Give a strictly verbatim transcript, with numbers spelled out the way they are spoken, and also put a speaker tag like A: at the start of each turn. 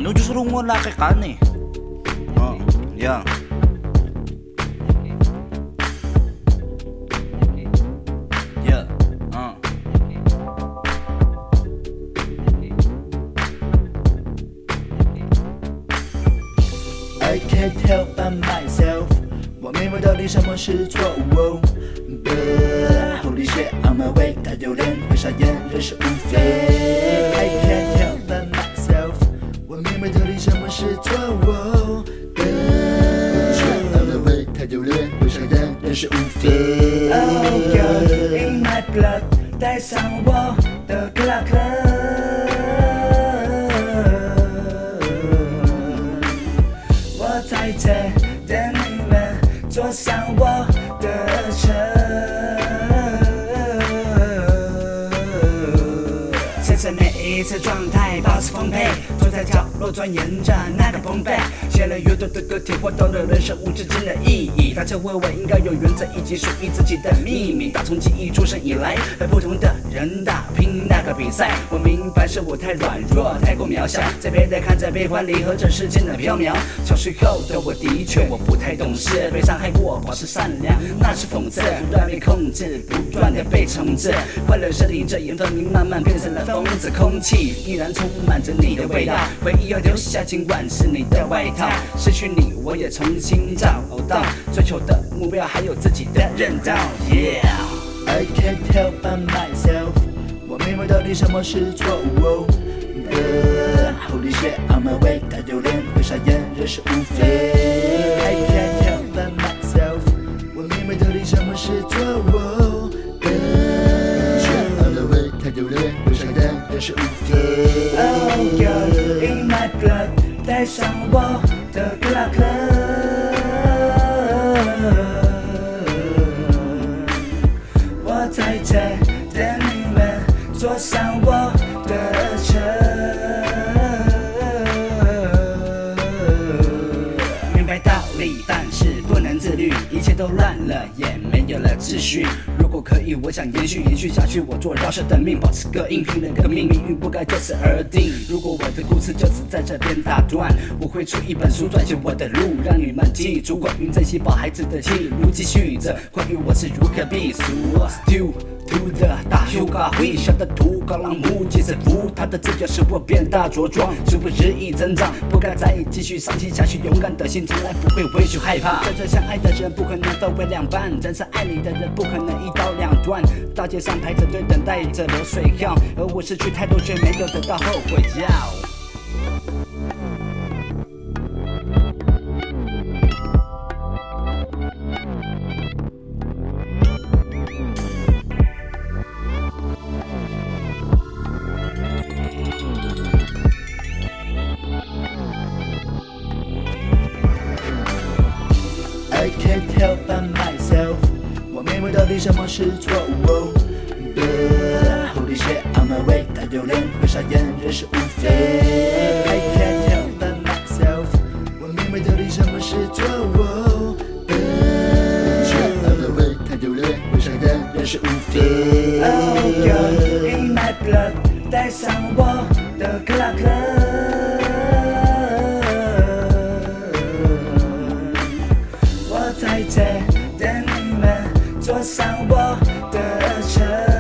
A: Ano Diyos rong wala kay kan eh. Oh, yeah. Yeah, uh.
B: I can't help but myself， 我明白到底什么是错误。But holy shit on my way， 太丢脸，会傻眼，人事无非。I can't help but myself， 我明白到底什么是错误。But shit on my way， 太丢脸，会傻眼，人事无非。Oh God in my blood， 带上我的克拉克。我在这等你们坐上我的车。现在每一次状态保持丰沛，坐在角落钻研着那个澎湃。写了越多的歌，体会到了人生无止境的意义。大家为我应该有原则以及属于自己的秘密。打从记忆出生以来，和不同的人打拼那个比赛。我明白是我太软弱，太过渺小，在别人看着悲欢离合这世间的缥缈。小时候的我的确我不太懂事，被伤害过，保持善良那是讽刺，不断被控制，不断的被惩治。快乐是淋着盐分明，慢慢变成了疯子。空气依然充满着你的味道，回忆要留下，尽管是你的外套。失去你，我也重新找到追求的目标，还有自己的认道。Yeah, I can't help but myself， 我明白到底什么是错误。But holy shit on my way， 太丢脸，会傻眼，人事无非。I can't help but myself， 我明白到底什么是错误。But shit on my way， 太丢脸，会傻眼，人事无非。Oh God in my blood， 带上我的克拉克。我在这等你们坐上我的车。明白道理，但是不能自律，一切都乱了，也没有了秩序。如果可以，我想延续延续下去，我做饶舌的命，保持个硬拼了革命，命运不该就此而定。如果我的故事就此在这边打断，我会出一本书，撰写我的路，让你们记住关于这些抱孩子的记录，继续着关于我是如何避俗。Still to the 大修嘎会下的土高朗木即是福，他的自由使我变大茁壮，是不日益增长，不该再继续伤心下去，勇敢的心从来不会畏惧害怕。真正相爱的人不可能分为两半，真正爱你的人不可能一刀两断。大街上排着队等待着流水号，而我失去太多却没有得到后悔药。I can't help but myself， 我明白到底什么是错误。But holy shit on my way， 太丢脸，会傻眼，人事无非。I can't help but myself， 我明白到底什么是错误。But shit on my way， 太丢脸，会傻眼，人事无非。Oh God in my blood， 带上我的克拉克。在这等你们坐上我的车。